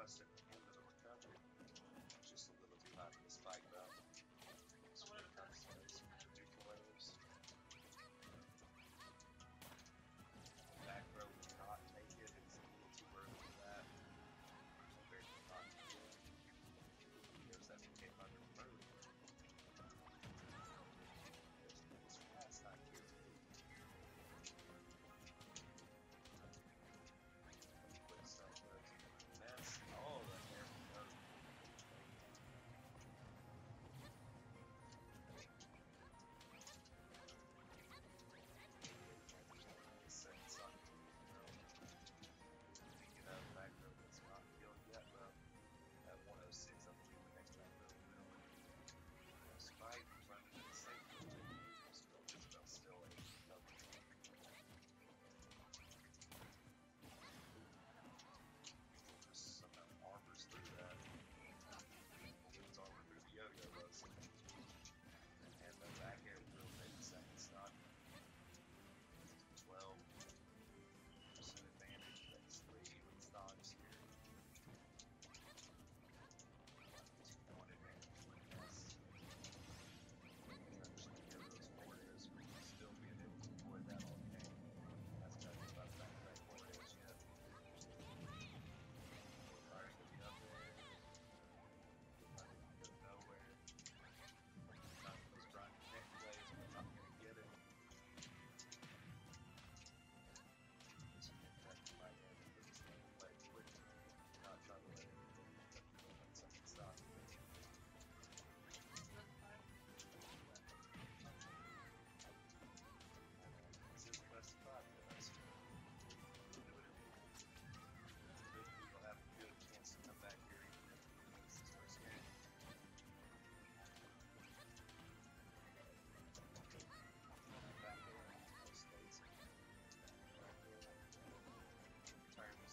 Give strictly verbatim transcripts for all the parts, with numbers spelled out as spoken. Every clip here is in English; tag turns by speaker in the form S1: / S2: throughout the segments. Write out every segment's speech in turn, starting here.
S1: trusting him to the recovery. Just a little too high for the spike though. So when it comes to those particulars, back row will not take it. It's a little too early for that. Very not to do it. There's that came under the move. There's this fast not here. That's all that there we go. Second shot. Picking up back row that's not killed yet, but at one oh six, I believe the next back row will. Spike running in the safe. Still just about still a double. Armors through that. It's armor through the yo-yo was. And the back air will take the second stock. twelve percent advantage. That's three even stocks here. One advantage for this. Understand where those forward is. We're still being able to avoid that all game. That's got to be about back to back forward is yet. Fire's gonna be up there. Not gonna go nowhere. Not those Brian Connect plays, we're not gonna get it. This will get back to my end for this thing to play quick. Not trying to let it get that second stop. This is the best of five for us. We'll have a good chance to come back here even if we lose this first game. Back there, most states. Turns.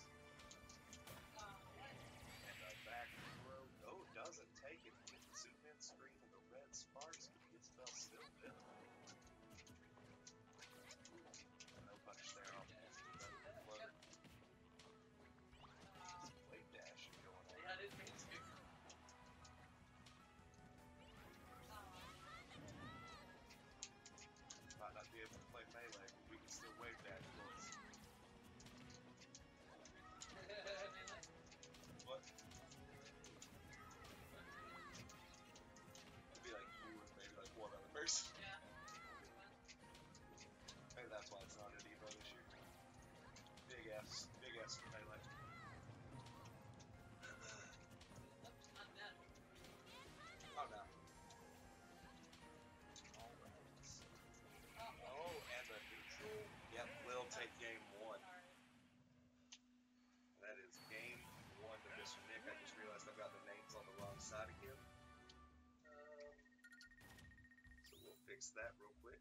S1: And uh, back row. Oh, doesn't take it. With the zoom in screen and the red sparks, the spell still visible. No punish there on the float. Wave dash going on.
S2: Yeah, I didn't mean to.
S1: Might not be able to play melee, but we can still wave dash bullets. What? It'd be like you and maybe like one other person.
S2: Yeah.
S1: Maybe that's why it's not an Evo this year. Big F's, big F's for melee. Oh no. Oh, and the neutral. Yep, will take game one. That is game one to Mister Nick. I just realized I've got the names on the wrong side again. Um, so we'll fix that real quick.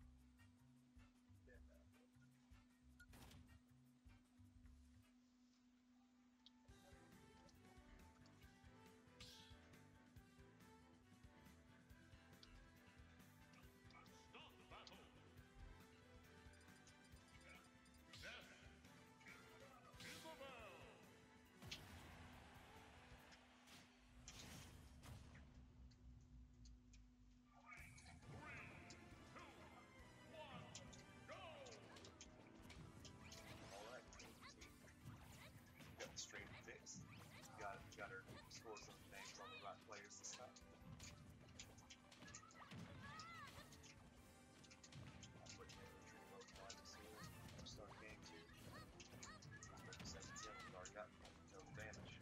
S1: Straight fix. Got got her score some names on the right players this time. I'll put in the true low minus here. Start game two. seventeen, we've already got no advantage.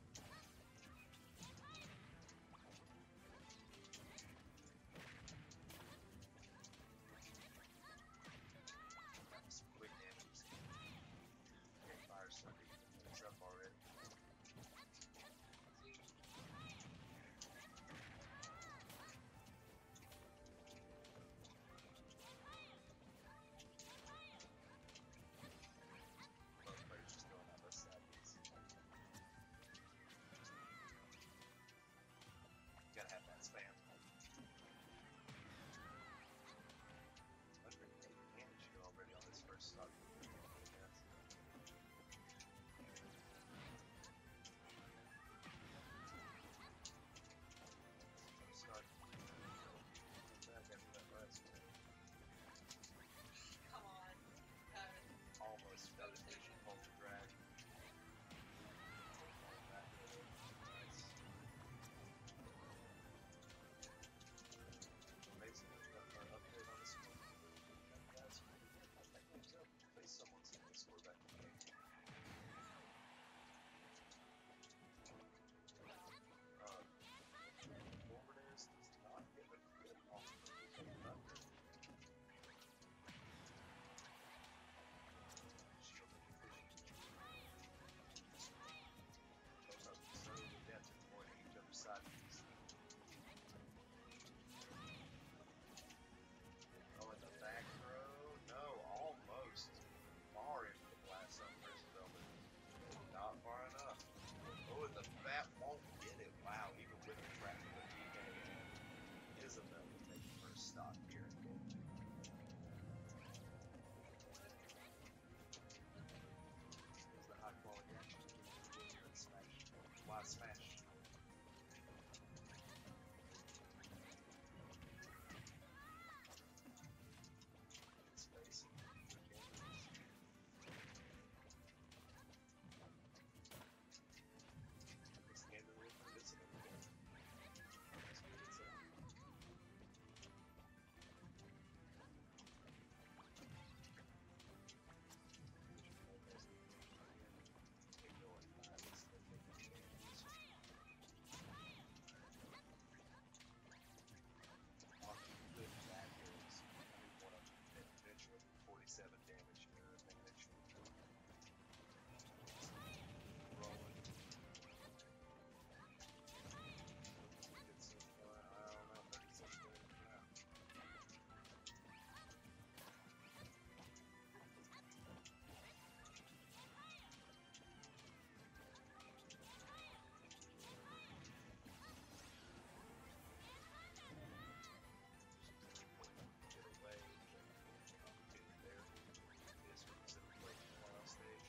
S1: Some quick damages. Okay, fire something. It's up already.
S2: stock here.
S1: Is the high quality action here in Smash? Why Smash? Space. It's the end of the week. It's an event. That's what it's at. forty-seven damage and your advantage. Rolling. Get some, uh, I don't know, thirty-six damage now. Get away. Get there. This one's in the final stage.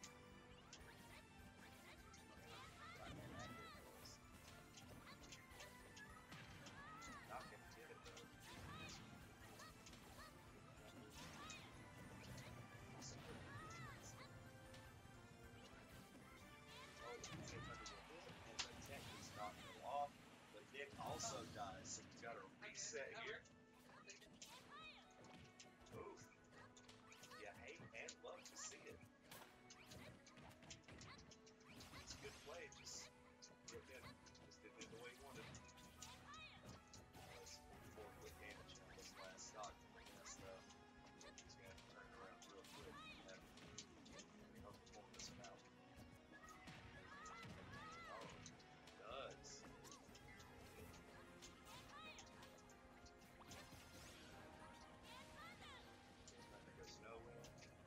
S1: Not gonna get it though.
S2: Oh, six hundred will hit, and the tech is not go off, but Nick also dies.
S1: So you gotta reset here. Oof. You hate and love to see it. It's a good play, just didn't, just didn't do it the way you wanted.
S2: That's four quick damage on this last stock. Messed up.
S1: He's gonna have to turn it around real quick. And we hope to pull this one out. Oh, it does. Nothing goes nowhere.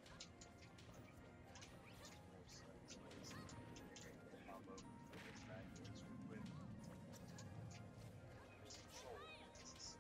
S1: More space, space. Combo gets backwards real quick. Lose control of this.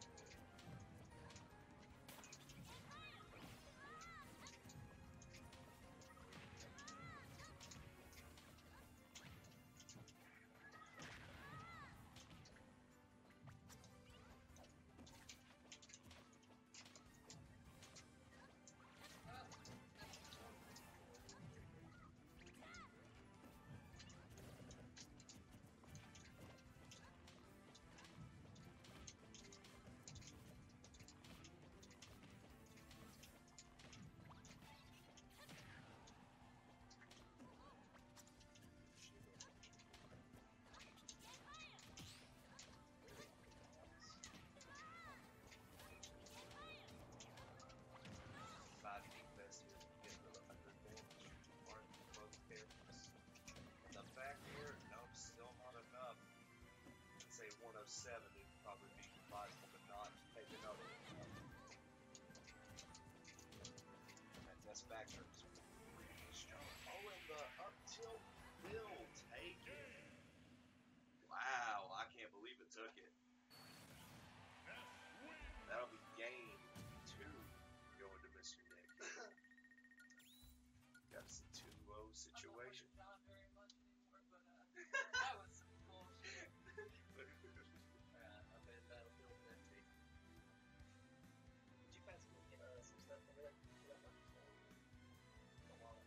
S1: Five defense here to get to the hundred damage mark for both characters. And the back here, nope, still not enough. I'd say one oh seven would probably be advisable to not take another one. And that's back here is really strong. Oh, and the up tilt will take it. Wow, I can't believe it took it. That'll be game two going to Mister Nick. Got us a two oh situation.
S3: Not very much anymore, but uh, that was some bullshit.
S2: I bet Battlefield fifty.
S3: Did you guys go get uh, some stuff over there? You got much? A wallet.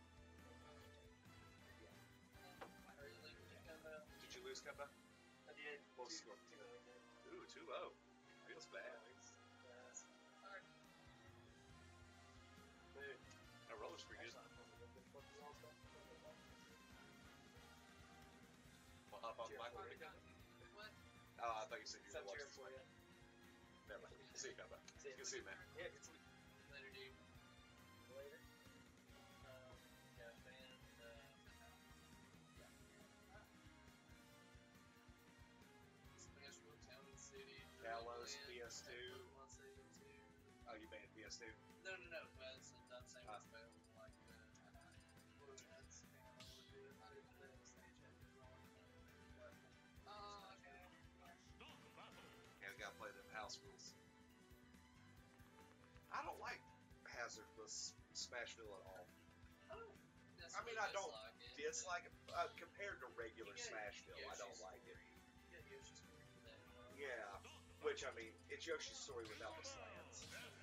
S3: Yeah. Are you leaving your combo?
S1: Did you lose, Kemba?
S3: I did.
S1: What was the score? Ooh, two oh. Feels bad.
S3: Sorry.
S1: Dude, that roller's pretty good. Well, hop on Michael.
S3: What?
S1: Oh, I thought you said you
S3: Stop
S1: were
S3: cheering
S1: watching.
S3: for you.
S1: Never mind. See you, Kemba.
S3: See
S1: Good to see you, man.
S3: Yeah, good to see you. Later, dude. Later. Um, yeah, fan, uh, I guess we're Town and City.
S1: Gallows,
S3: Land,
S1: P S two.
S3: Pokemon City two.
S1: Oh, you banned P S two?
S3: No, no, no, but it's not the same
S1: Ah.
S3: as Bell. Like, uh, what are we nuts? I don't know what to do. I didn't play the stage yet. Oh, okay.
S1: Yeah, we gotta play them house rules.
S2: S- Smashville at all.
S3: I don't
S2: I mean, I don't
S3: dislike it.
S2: Dislike it uh, compared to regular
S3: You get
S2: Smashville. I don't
S3: Yoshi's
S2: like it.
S3: story. You get Yoshi's story for that.
S2: Yeah, which I mean, it's Yoshi's Story without the slants.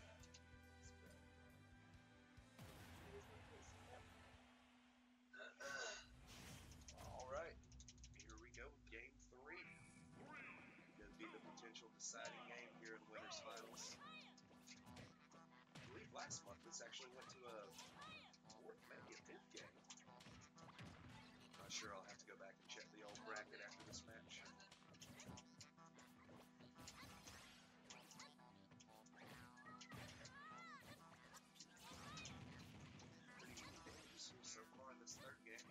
S2: All right, here we go with game three. Gonna be the potential deciding game here in Winners Finals. I believe last month this actually went to a fourth, maybe a fifth game. Not sure. I'll have to go back and check the old bracket after this match. Pretty dangerous here so far in this third game.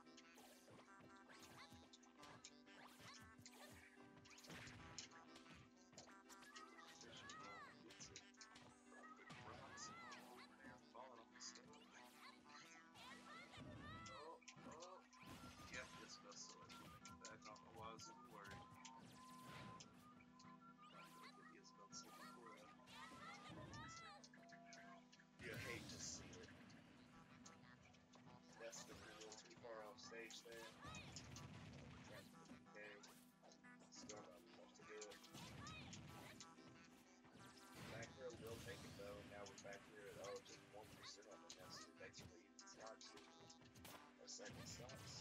S2: Fishing ball gets it. Rocks and falling off the stage. Oh, oh. Yep, Isabel Soy. I don't know why I was even worried. Get Isabel Soy before that. You hate to see it. That's the a little too far off stage there. Okay. Still not enough to do it. Back row will take it though. Now we're back here at oh just one percent on the next two. Basically, it's not two. Our second stops.